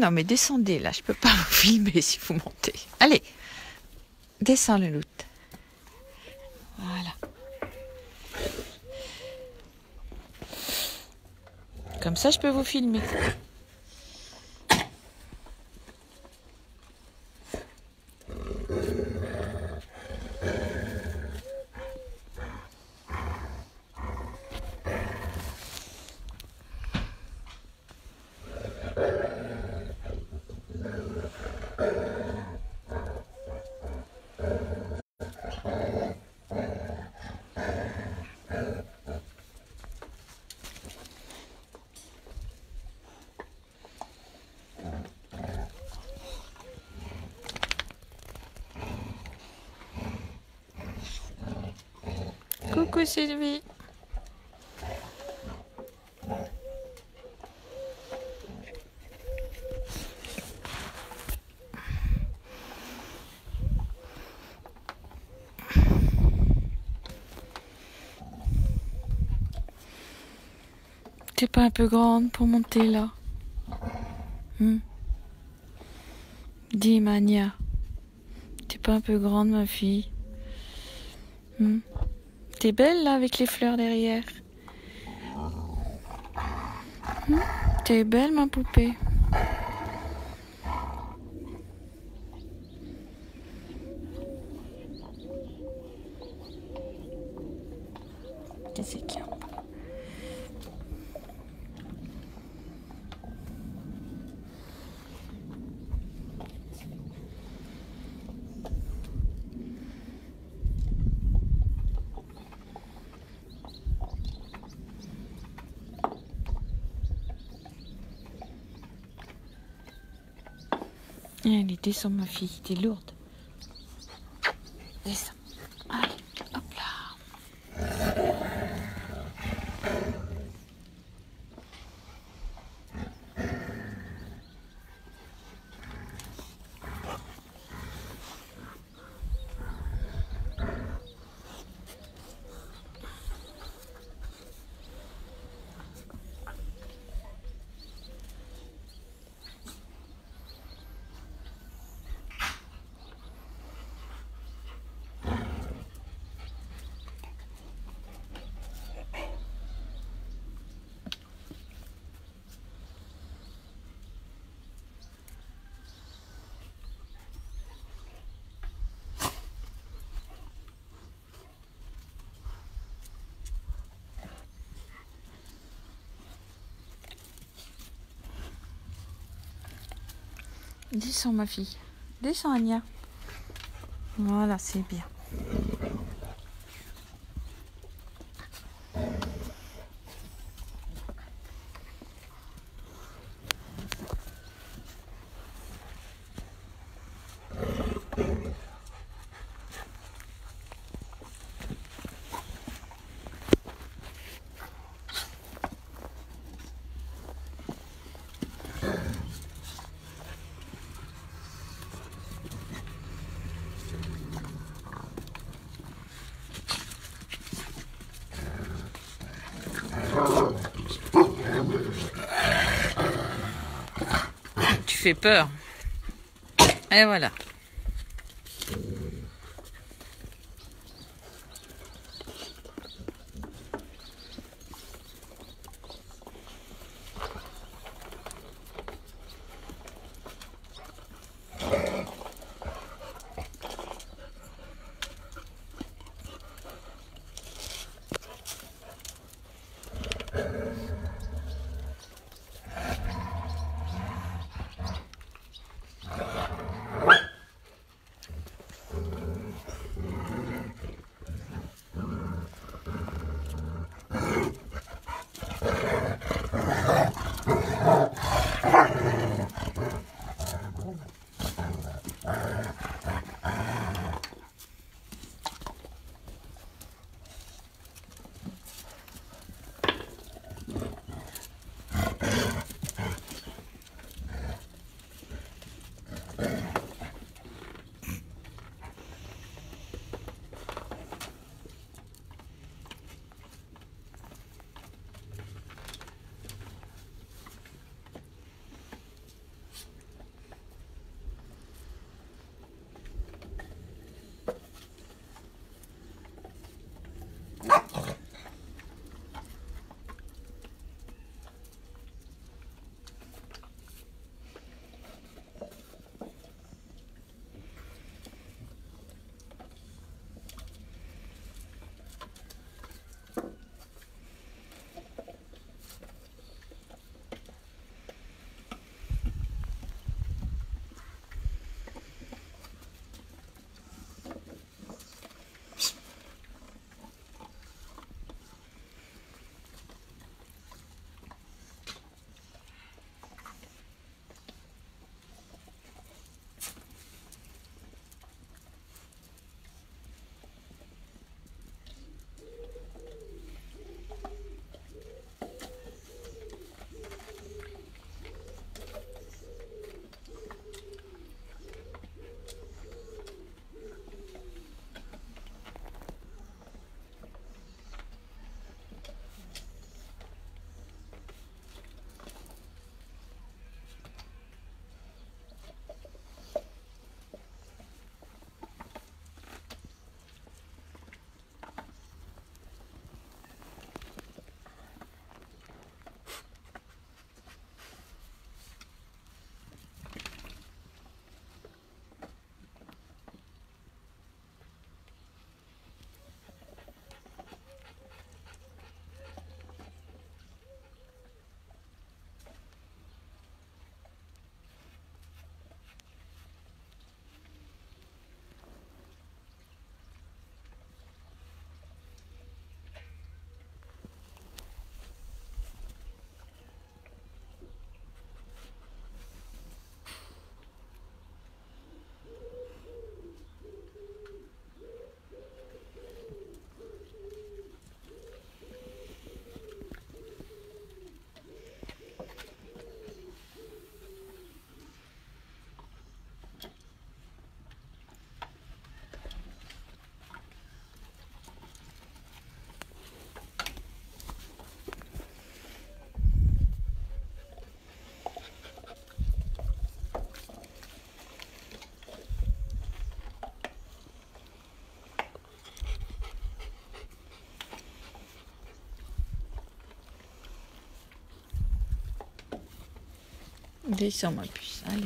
non, mais descendez là, je peux pas vous filmer si vous montez. Allez, descends le loup. Voilà. Comme ça, je peux vous filmer. Coucou Sylvie. T'es pas un peu grande pour monter là? Dis Mania, t'es pas un peu grande ma fille? T'es belle là avec les fleurs derrière. T'es belle ma poupée. Qu'est-ce qu'il y a? Allez, descends ma fille, t'es lourde. Descends. Allez, hop là. Descends ma fille. Descends Anya. Voilà, c'est bien. Tu fais peur. Et voilà. Descends ma puce, allez.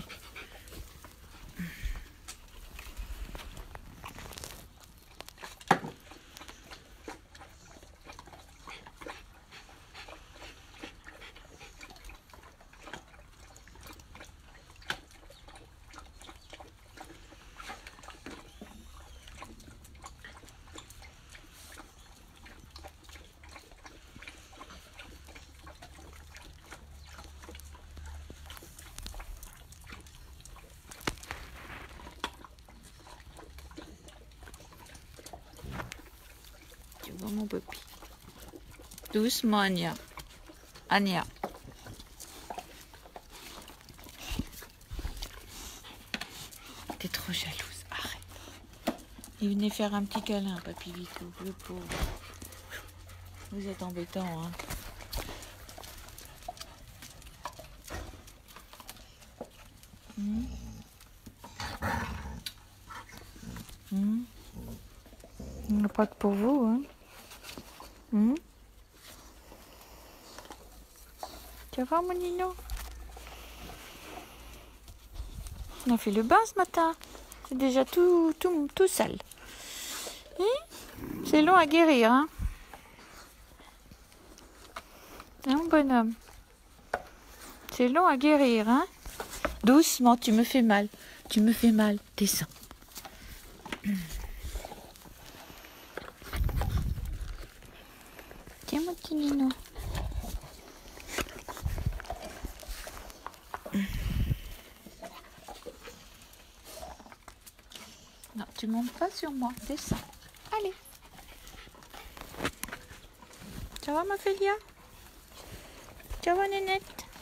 Tu vois mon puppy. Doucement, Anya. Anya. T'es trop jalouse, arrête. Et venez faire un petit câlin, papy Vito, le pauvre. Vous êtes embêtant, hein. Il n'y a pas que pour vous, hein. Tu vas voir, mon Nino? On a fait le bain ce matin. C'est déjà tout sale. C'est long à guérir, hein. Hein, mon bonhomme? C'est long à guérir, hein. Doucement, tu me fais mal. Tu me fais mal. Descends. Tiens, mon petit Nino. Non, tu montes pas sur moi. Descends. Allez. Ça va, ma Félia? Ça va, Nénette?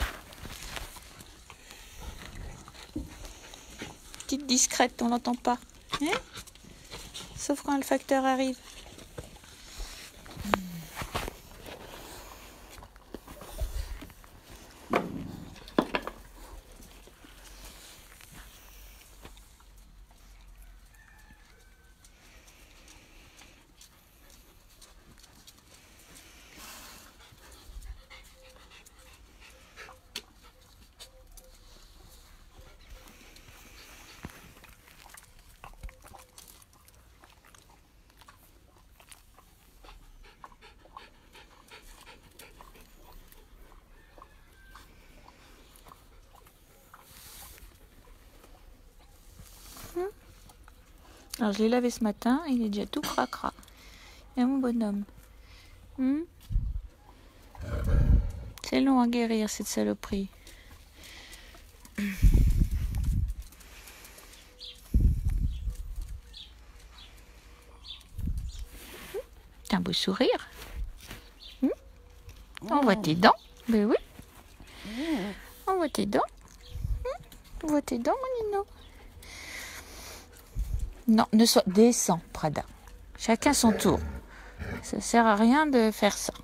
Petite discrète, on l'entend pas. Hein? Sauf quand le facteur arrive. Alors je l'ai lavé ce matin, il est déjà tout cracra. Et mon bonhomme. C'est long à guérir cette saloperie. T'as un beau sourire. On voit tes dents. Ben oui. On voit tes dents. On voit tes dents, mon Nino. Non, descends, Prada. Chacun son tour. Ça sert à rien de faire ça.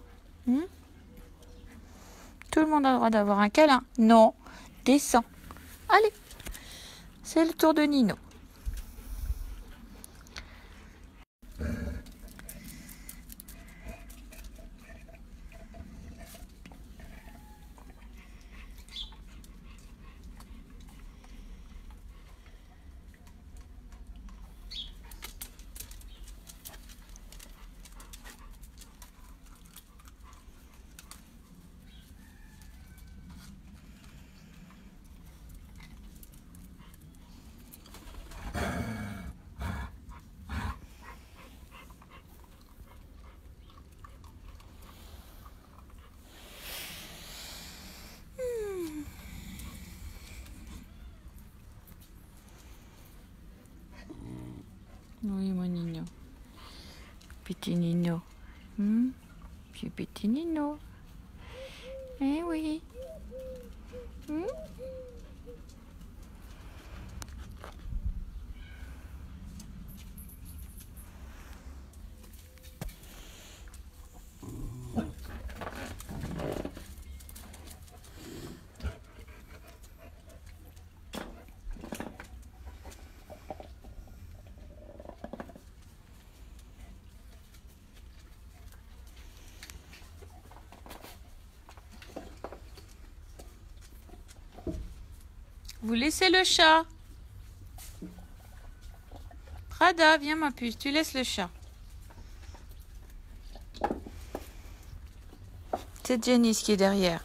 Tout le monde a le droit d'avoir un câlin. Non, descends. Allez, c'est le tour de Nino. Oui, mon Nino. Petit Nino. Petit Nino. Eh oui. Vous laissez le chat. Prada, viens ma puce, tu laisses le chat. C'est Janice qui est derrière.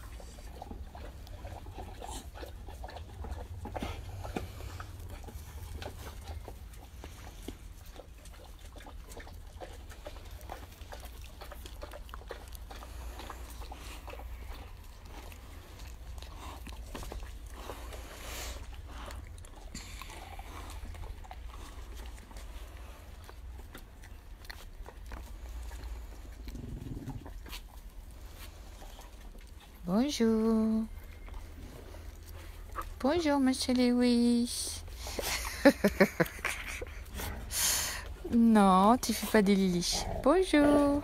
Bonjour. Bonjour, monsieur Lewis. Non, tu fais pas des liliches. Bonjour.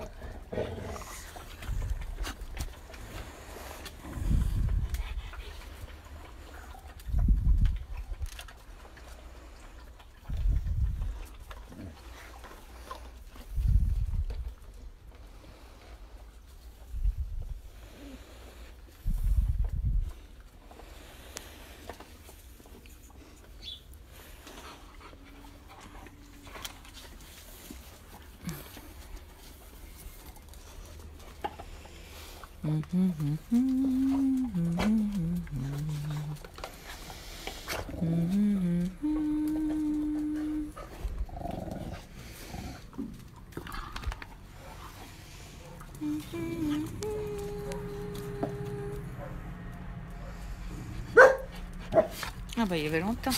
Ah bah il y avait longtemps.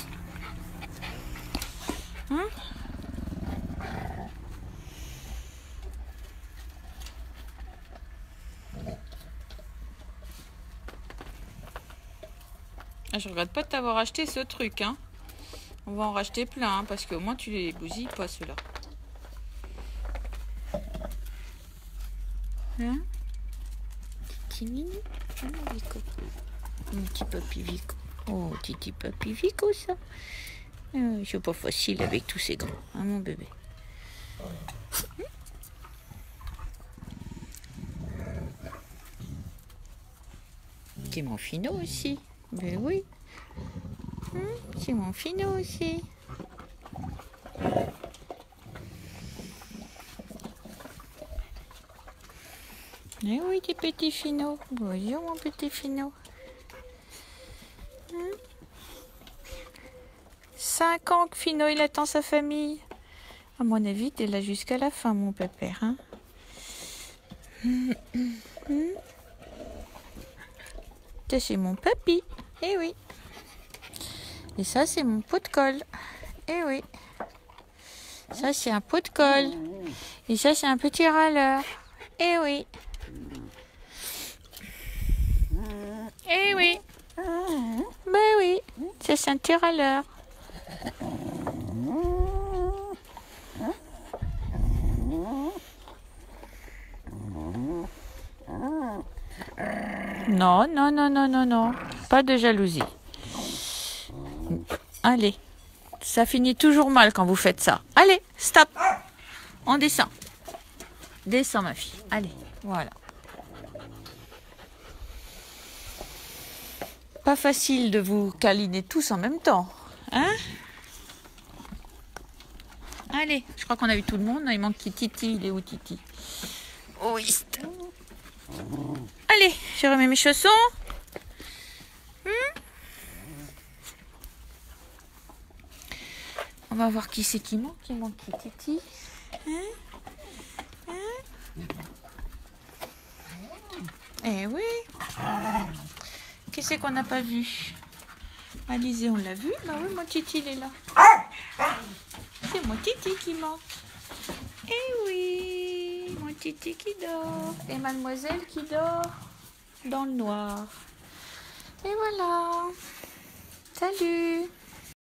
Hein? Ah, je regrette pas de t'avoir acheté ce truc, hein. On va en racheter plein, hein, parce qu'au moins tu les bousilles pas ceux-là. Hein? Titi Mini? Mon petit papy Vico. Oh, titi papy Vico, ça. C'est pas facile avec tous ces grands, hein, mon bébé. C'est mon finot aussi. Ben oui. C'est mon finot aussi. Eh oui, des petits finots. Bonjour, mon petit finot. 5 ans que Finot, il attend sa famille. À mon avis, t'es là jusqu'à la fin, mon pépère. Hein. Ça, c'est mon papy. Eh oui. Et ça, c'est mon pot de colle. Eh oui. Ça, c'est un pot de colle. Et ça, c'est un petit râleur. Eh oui. Eh oui. Ben oui. Ça, c'est un petit râleur. Non, non, non, non, non, non. Pas de jalousie. Allez. Ça finit toujours mal quand vous faites ça. Allez, stop. On descend. Descends, ma fille. Allez, voilà. Pas facile de vous câliner tous en même temps. Hein? Allez, je crois qu'on a eu tout le monde. Il manque Titi. Il est où, Titi? Oh, allez, je remets mes chaussons. On va voir qui c'est qui manque. Il manque qui, Titi? Eh oui. Qu'est-ce qu'on n'a pas vu? Alizé, on l'a vu? Bah oui, mon Titi, il est là. C'est mon Titi qui manque. Eh oui, mon Titi qui dort. Et mademoiselle qui dort dans le noir. Et voilà. Salut.